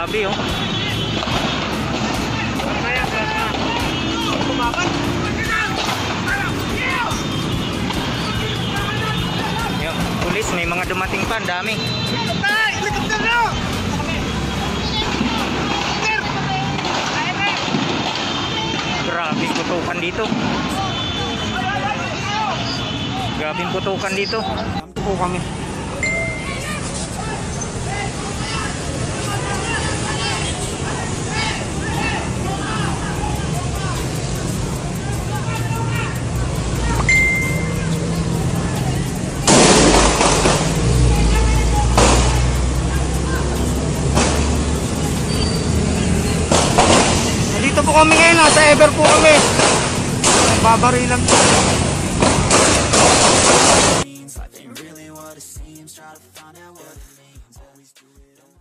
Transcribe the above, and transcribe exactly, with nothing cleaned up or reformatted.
Grabe oh. Yung pulis, may mga dumating pa, ang dami. Grabe putukan dito. Grabe putukan dito. Po kami. Dito po kami ngayon, nasa Ever po kami. Babarilan po. Like they really what it seems, try to find out what it means, always do it